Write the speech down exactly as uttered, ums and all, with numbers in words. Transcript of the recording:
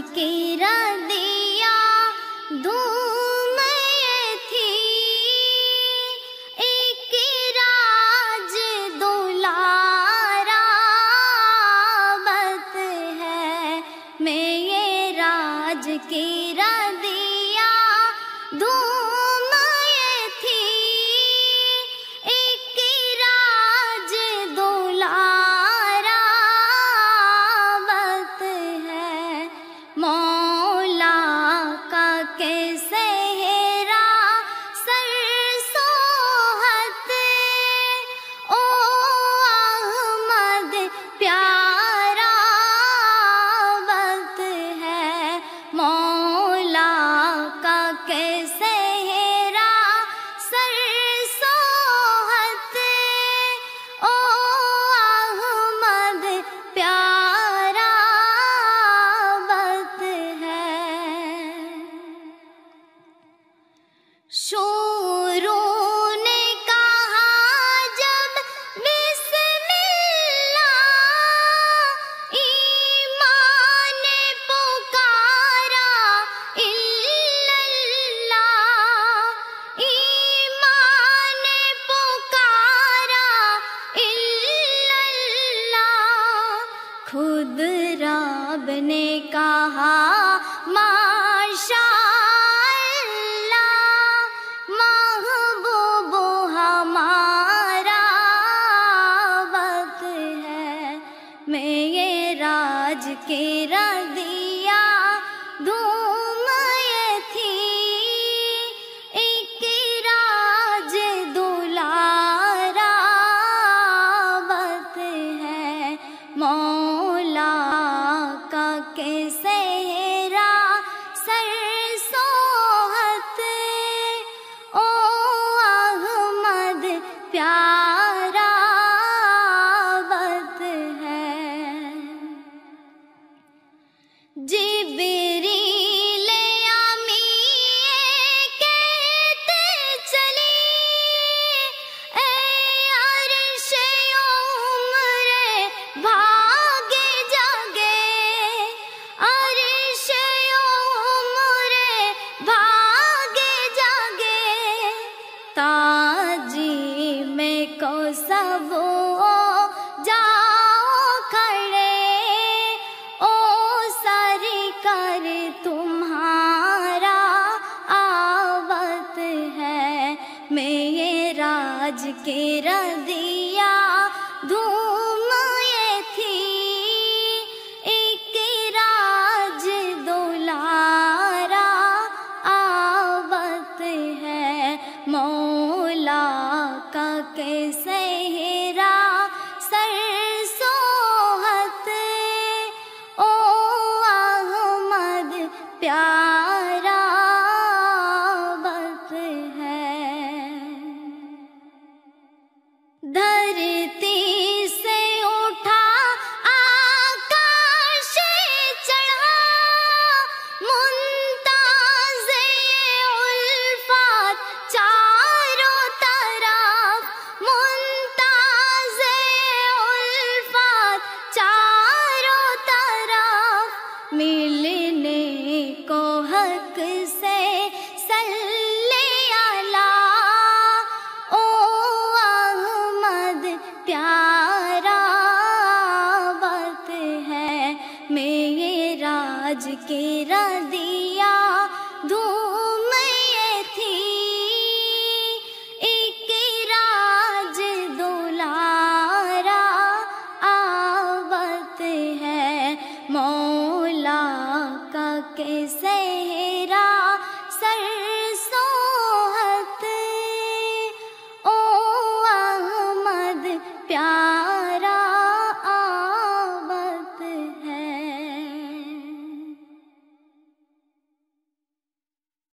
کی ردیا دھوم یہ تھی، ایک راج دلارا بت ہے، میں یہ راج کی ردیا دھوم یہ تھی، ایک راج دلارا بت ہے، مولا کا کیسے شوروں نے کہا جب بسم اللہ، ایمان نے پکارا الا اللہ، ایمان نے پکارا الا اللہ، خود رب نے کہا ماشاء کی ردیا دھوم یہ تھی، ایک راج دلارا بت ہے، مولا کا کیسے سر سوہت، او احمد پیارا بت ہے، جبریل امین کہتے چلی، اے عرش عمر بھاگے جاگے، عرش عمر بھاگے جاگے، تاجی میں کو سب جاؤ کھڑے، کر تمہارا آوت ہے، میں یہ راج کی ردیا دھوم یہ تھی، ایک راج دلارا آوت ہے، مولا کا کیسے سر سوہت، او پیارا بت ہے، دھرتی سے اٹھا آکاش چڑھا، ممتاز الفات چاروں طرف، ممتاز الفات چاروں طرف، ملنے کو حق سے صلی اللہ، او احمد پیارا بت ہے، میں یہ راج کی ردیا دھوم یہ تھی، ایک راج دلارا آوت ہے، مولا کا کیسے سر سوہت، او احمد پیارا